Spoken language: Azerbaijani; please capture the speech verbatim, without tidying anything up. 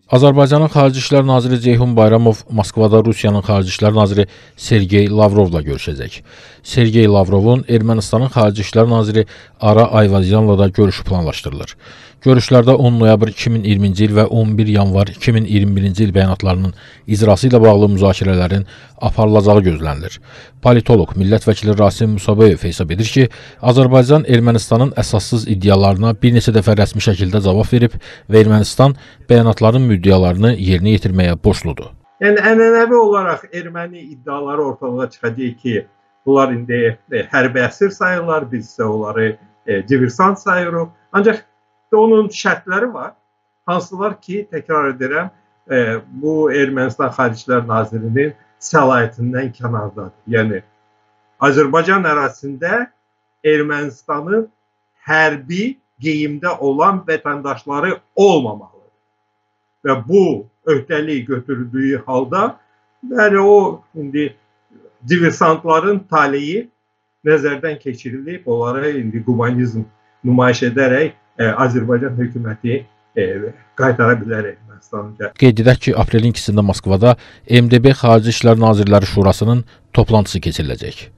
Azərbaycanın Xarici İşlər naziri Ceyhun Bayramov Moskvada Rusiyanın Xarici İşlər naziri Sergey Lavrovla görüşəcək. Sergey Lavrovun Ermənistanın Xarici İşlər naziri Ara Ayvazyanla da görüşü planlaşdırılır. Görüşlərdə on noyabr iki min iyirminci il və on bir yanvar iki min iyirmi birinci il bəyanatlarının icrası ilə bağlı müzakirələrin aparılacağı gözlənilir. Politoloq, millət vəkili Rasim Musabeyev hesab edir ki, Azərbaycan Ermənistanın əsassız iddialarına bir neçə dəfə rəsmi şəkildə cavab verib və Ermənistan bəyanatların müddialarını yerinə yetirməyə borcludur. Yəni, ənənəvi olaraq erməni iddiaları ortalığa çıxacaq ki, bunlar indi e, hərbi əsir sayırlar, biz isə onları e, diversant sayırıq. Ancaq onun şərtləri var, hansılar ki, təkrar edirəm, e, bu Ermənistan Xarici İşlər Nazirinin səlahiyyətindən kənardadır. Yəni, Azərbaycan ərazisində Ermənistanın hərbi geyimdə olan vətəndaşları olmamalıdır. Və bu öhdəlik götürüldüyü halda, bəli, o indi diversantların taleyi nəzərdən keçirilib, onlara indi humanizm nümayiş edərək e, Azərbaycan hökuməti e, qaytara bilər Ermənistanca. Qeyd edək ki, aprelin ikisində Moskvada M D B Xarici İşlər Nazirləri Şurasının toplantısı keçiriləcək.